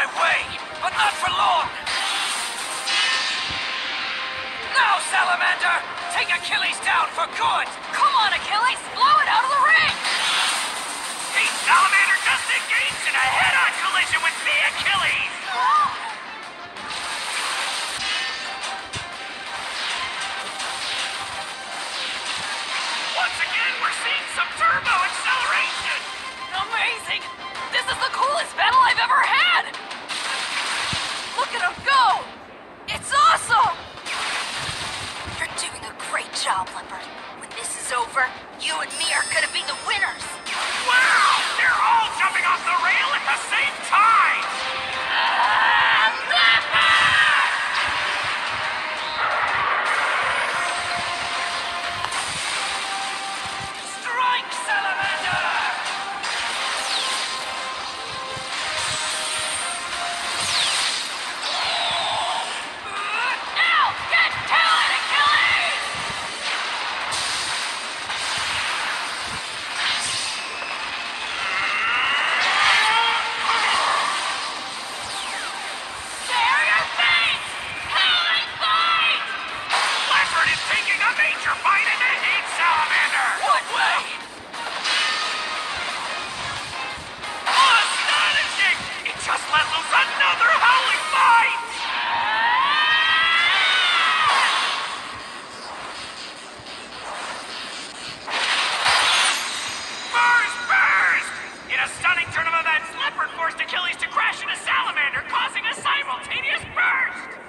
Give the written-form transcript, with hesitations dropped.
my way, but not for long. Now, Salamander, take Achilles down for good. Come on, Achilles, blow it out of the ring! Hey, Salamander just engaged in a head-on collision with me, Achilles! Once again, we're seeing some turbo acceleration! Amazing! This is the coolest battle I've ever had! Look at him go! It's awesome! You're doing a great job, Leopard. When this is over, you and me are gonna be the winners! Wow! They're all jumping off the rail at the same time! Strike, Salamander! Now, get to it, Achilles! Spare your face! Killing fight! Leopard is taking a major bite in the heat, Salamander! What way? Astonishing! It just let loose another howling fight! Burst! In a stunning turn of events, Leopard forced Achilles to crash into Salamander, causing a simultaneous burst!